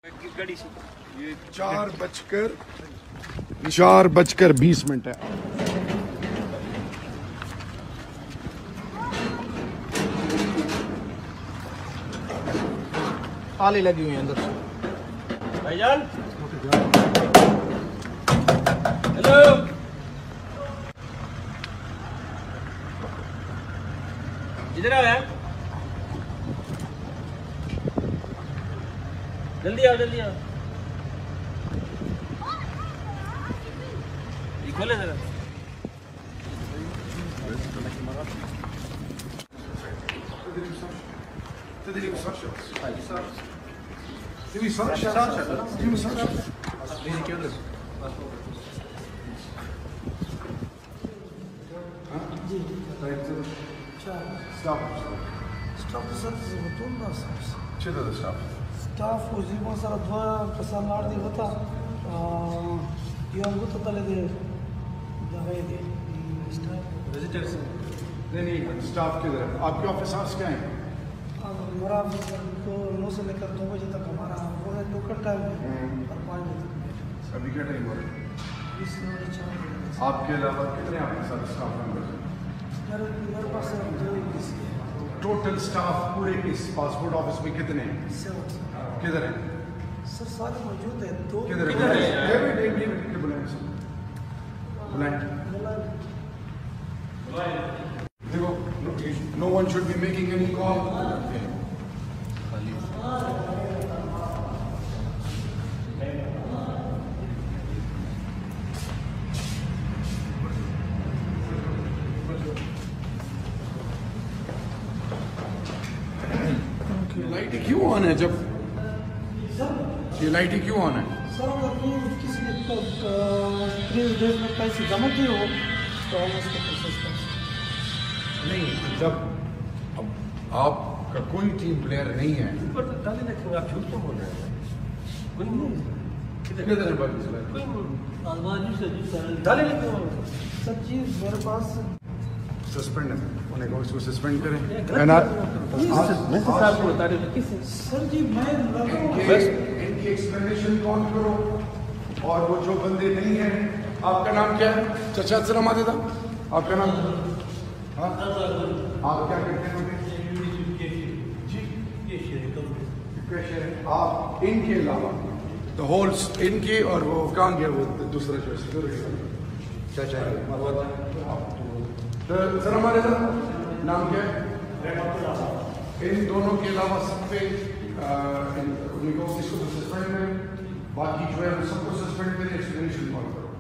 یہ 4:20 ہے. آلے لگی ہوئی ہیں اندر سے. بھائی جان ہیلو ادھر آؤ یار جلدی آؤ جلدی آؤ یہ کھولے ذرا Staff uzimamo sada dva personalni vata imam goto tale da vedi visitors نہیں اسٹاف کدھر ہے؟ آپ کے آفس آورس کیا ہیں؟ हमारा तो 9 से लेकर 2 बजे तक हमारा वो है लोकल टाइम है और 5 बजे तक ابھی کیا ٹائم ہو رہا ہے؟ 20 آپ کے علاوہ کتنے آپ کے ساتھ اسٹاف ممبر ہیں؟ मेरे पास 2 किसी ٹوٹل اسٹاف پورے اس پاسپورٹ آفس میں کتنے ہیں؟ کدھر ہیں؟ सर सारे मौजूद है 2 کدھر ہے؟ بلائیں دیکھو no one should be making any call. Light کیوں آن ہے؟ جب یہ لائٹ کیوں آن ہے؟ सर अगर किसी ने प्लीज डेट में पैसे जमा किए हो तो हम उसको प्रोसेस कर نہیں جب اب آپ کا کوئی ٹیم پلیئر نہیں ہے اوپر تو ڈالے رکھیں گے آپ جھوٹ کیوں بول رہے ہیں کوئی نہیں کدھر ہے باقی سلائٹ؟ کوئی نہیں ڈالے رکھیں گے सर जी मेरे पास سسپینڈ ہے انہیں کہو اس کو سسپینڈ کریں. میں صاحب کو بتا رہے ہوں کس सर जी मैं ان کی ایکسپلینیشن کون کرو اور وہ جو بندے نہیں ہیں. آپ کا نام کیا ہے؟ چچا سلام آتے تھا آپ کا نام؟ ہاں آپ کیا کرتے ہیں؟ جی آپ ان کے علاوہ تو ہولس ان کی اور وہ کہاں گیا وہ دوسرا جو کیا چاہیے سلام آتے تھا نام کیا ہے؟ ان دونوں کے علاوہ سب پہ ان کو کس کو سسپینڈ کریں باقی جو ہے سب کو سسپینڈ کریں ایکسپلینیشن کال کرو.